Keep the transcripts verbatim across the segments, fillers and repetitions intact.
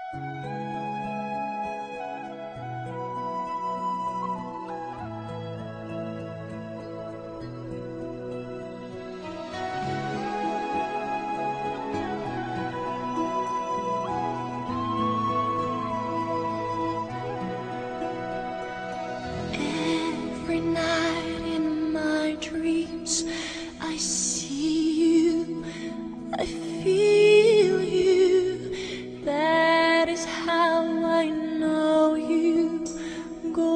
Every night in my dreams I see you, I feel you. That is how I know you. Go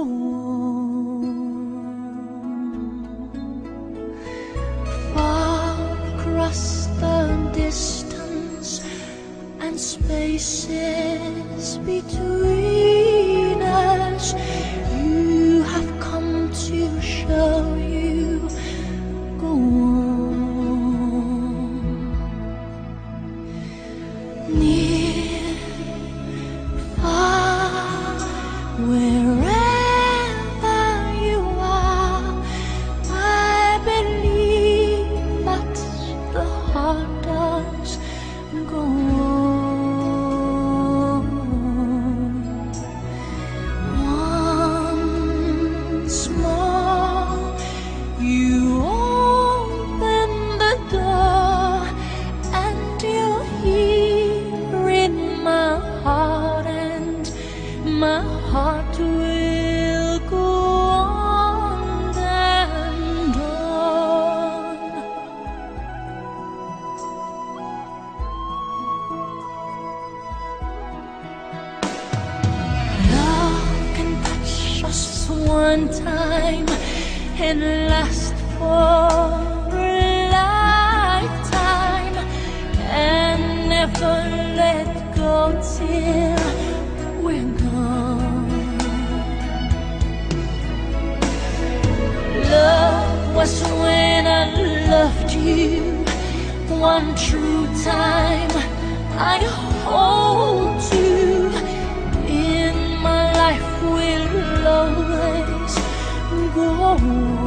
on. Far across the distance and spaces between us, you have come to show you. Go on. Near, far, wherever you are, I believe that the heart does. Go on. Once more, you open the door, and you're here in my heart, and my heart will go on and on. Love can touch us one time and last for a lifetime, and never let go till we're gone. Love was when I loved you one true time. I hold you in my life, will always go on.